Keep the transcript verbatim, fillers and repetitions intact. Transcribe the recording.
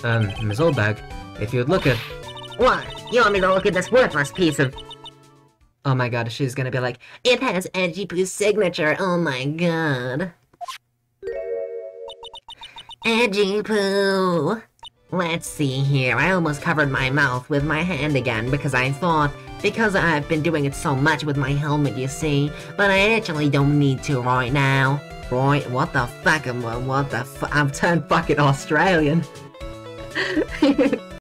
Um, Miss Oldbag, if you'd look at... What? You want me to look at this worthless piece of... Oh my god, she's gonna be like, It has Edgy Poo's signature, oh my god. Edgy Poo. Let's see here, I almost covered my mouth with my hand again because I thought, because I've been doing it so much with my helmet, you see, but I actually don't need to right now. Right, what the fuck, am I- what the fu- I've turned fucking Australian.